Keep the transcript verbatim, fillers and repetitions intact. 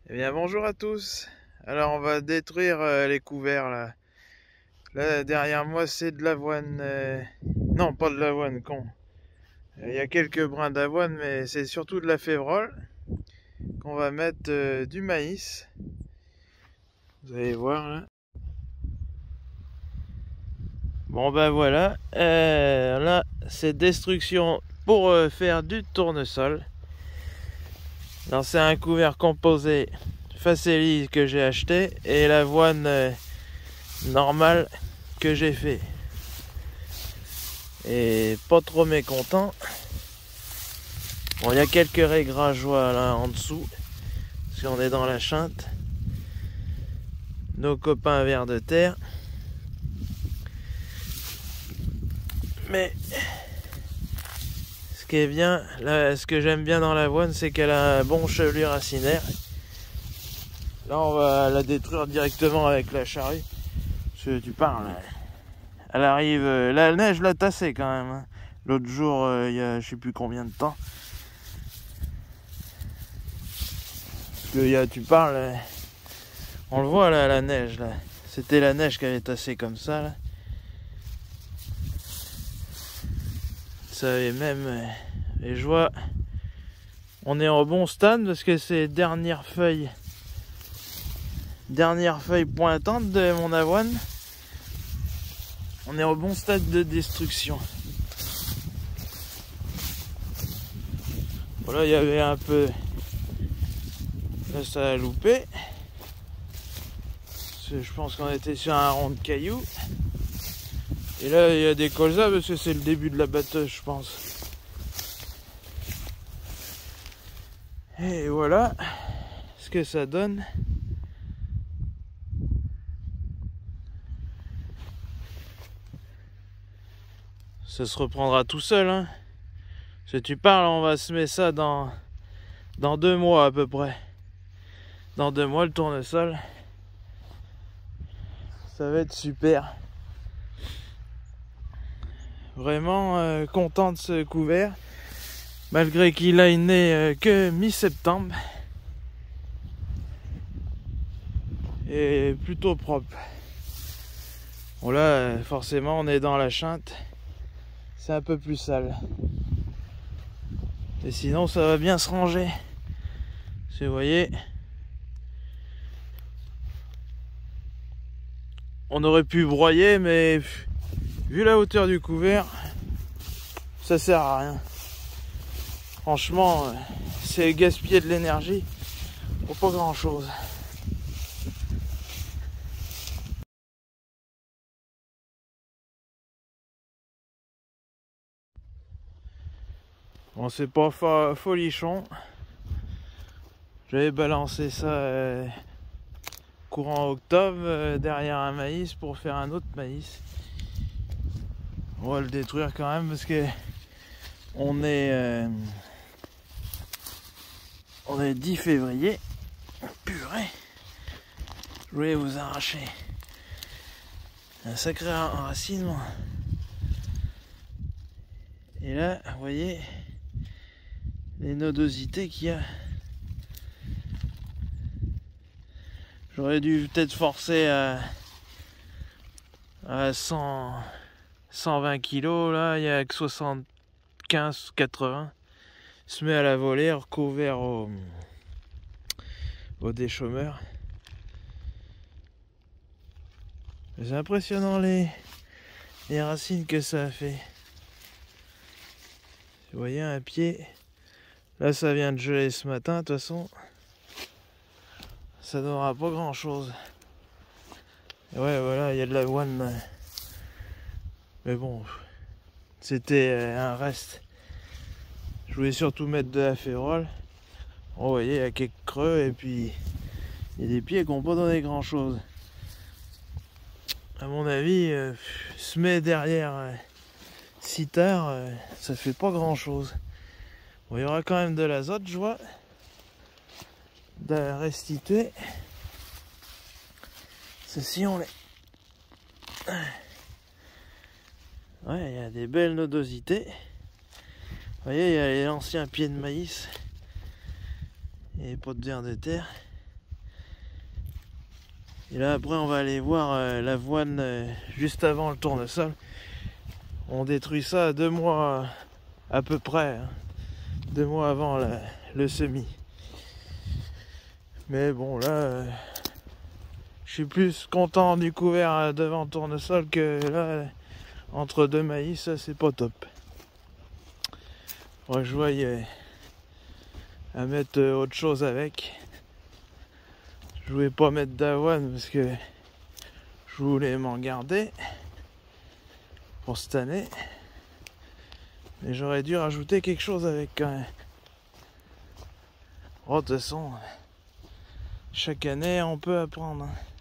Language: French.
Eh bien bonjour à tous. Alors on va détruire euh, les couverts là. Là derrière moi c'est de l'avoine. euh, Non, pas de l'avoine, con. Il y a quelques brins d'avoine, mais c'est surtout de la févrole qu'on va mettre euh, du maïs. Vous allez voir là. Bon ben voilà. Euh, là c'est destruction pour euh, faire du tournesol. Alors c'est un couvert composé Facelis que j'ai acheté et l'avoine euh, normale que j'ai fait. Et pas trop mécontent. Bon, il y a quelques réglages là en dessous, parce qu'on est dans la chinte. Nos copains vers de terre. Mais ce qui est bien, là, ce que j'aime bien dans l'avoine, c'est qu'elle a un bon chevelu racinaire. Là, on va la détruire directement avec la charrue. Parce que tu parles, elle arrive. La neige l'a tassée quand même. L'autre jour, il y a je sais plus combien de temps. Parce que y a, tu parles, on le voit là, la neige là. C'était la neige qui avait tassé comme ça là. Ça avait même. Et je vois, on est en bon stade parce que c'est dernière feuille, dernière feuille pointante de mon avoine. On est au bon stade de destruction. Voilà, il y avait un peu. Là, ça a loupé. Je pense qu'on était sur un rond de cailloux. Et là, il y a des colzas parce que c'est le début de la batteuse, je pense. Et voilà ce que ça donne. Ça se reprendra tout seul, hein. Si tu parles, on va semer ça dans, dans deux mois à peu près. Dans deux mois, le tournesol. Ça va être super. Vraiment euh, content de ce couvert. Malgré qu'il a né euh, que mi-septembre. Et plutôt propre. Bon là, forcément, on est dans la chinte. C'est un peu plus sale. Et sinon, ça va bien se ranger. Si vous voyez, on aurait pu broyer, mais vu la hauteur du couvert, ça sert à rien. Franchement, c'est gaspiller de l'énergie pour pas grand chose. Bon, c'est pas fo folichon. J'avais balancé ça euh, courant octobre euh, derrière un maïs pour faire un autre maïs. On va le détruire quand même parce que on est euh, on est dix février. Purée, je voulais vous arracher un sacré enracinement. Et là, vous voyez les nodosités qu'il y a. J'aurais dû peut-être forcer à, à cent, cent vingt kilos. Là, il y a que soixante-quinze quatre-vingts. Se met à la volée, recouvert au, au déchômeur. C'est impressionnant les, les racines que ça a fait. Vous voyez un pied. Là, ça vient de geler ce matin, de toute façon. Ça donnera pas grand chose. Et ouais, voilà, il y a de l'avoine. Mais bon, c'était un reste. Je voulais surtout mettre de la févrole. Bon, vous voyez, il y a quelques creux et puis il y a des pieds qui n'ont pas donné grand chose. À mon avis, euh, semer derrière euh, si tard, euh, ça fait pas grand chose. Bon, il y aura quand même de l'azote, je vois, de restituer. Ceci, on les. Ouais, il y a des belles nodosités. Vous voyez, il y a l'ancien pied de maïs et pas de vers de terre. Et là après on va aller voir euh, l'avoine euh, juste avant le tournesol. On détruit ça deux mois à peu près, hein, deux mois avant la, le semis. Mais bon là, euh, je suis plus content du couvert devant le tournesol que là, entre deux maïs, ça c'est pas top. Faudrait que je voie euh, à mettre euh, autre chose avec. Je voulais pas mettre d'avoine parce que je voulais m'en garder pour cette année. Mais j'aurais dû rajouter quelque chose avec quand même. Oh, de toute façon, chaque année on peut apprendre.